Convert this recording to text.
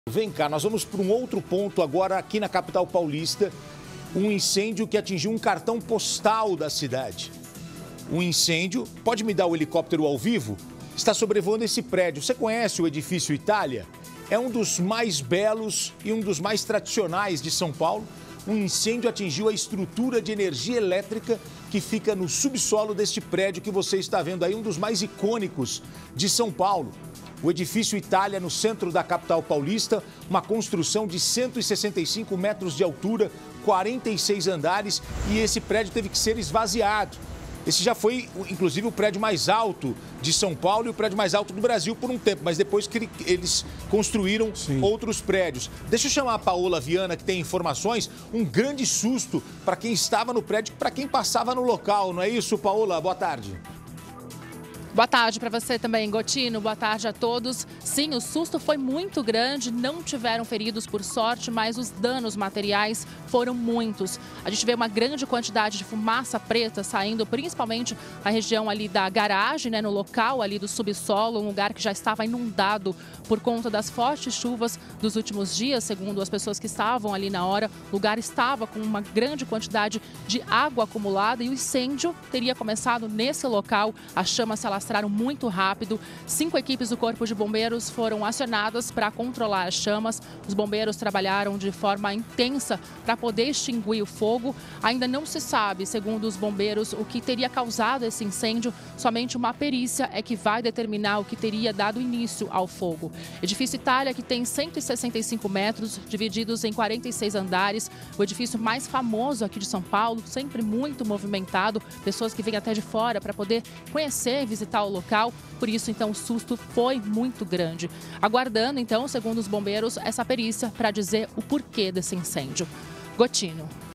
Vem cá, nós vamos para um outro ponto agora aqui na capital paulista. Um incêndio que atingiu um cartão postal da cidade. Um incêndio, pode me dar o helicóptero ao vivo? Está sobrevoando esse prédio. Você conhece o edifício Itália? É um dos mais belos e um dos mais tradicionais de São Paulo. Um incêndio atingiu a estrutura de energia elétrica que fica no subsolo deste prédio que você está vendo aí, um dos mais icônicos de São Paulo. O edifício Itália, no centro da capital paulista, uma construção de 165 metros de altura, 46 andares, e esse prédio teve que ser esvaziado. Esse já foi, inclusive, o prédio mais alto de São Paulo e o prédio mais alto do Brasil por um tempo, mas depois que eles construíram outros prédios. Deixa eu chamar a Paola Viana, que tem informações. Um grande susto para quem estava no prédio, para quem passava no local, não é isso, Paola? Boa tarde. Boa tarde para você também, Gotino. Boa tarde a todos. Sim, o susto foi muito grande, não tiveram feridos por sorte, mas os danos materiais foram muitos. A gente vê uma grande quantidade de fumaça preta saindo, principalmente na região ali da garagem, no local ali do subsolo, um lugar que já estava inundado por conta das fortes chuvas dos últimos dias, segundo as pessoas que estavam ali na hora. O lugar estava com uma grande quantidade de água acumulada e o incêndio teria começado nesse local. As chamas se alastraram muito rápido. 5 equipes do Corpo de Bombeiros foram acionadas para controlar as chamas. Os bombeiros trabalharam de forma intensa para poder extinguir o fogo. Ainda não se sabe, segundo os bombeiros, o que teria causado esse incêndio. Somente uma perícia é que vai determinar o que teria dado início ao fogo. Edifício Itália, que tem 165 metros, divididos em 46 andares. O edifício mais famoso aqui de São Paulo, sempre muito movimentado. Pessoas que vêm até de fora para poder conhecer e visitar o local. Por isso, então, o susto foi muito grande. Aguardando, então, segundo os bombeiros, essa perícia para dizer o porquê desse incêndio. Gotino.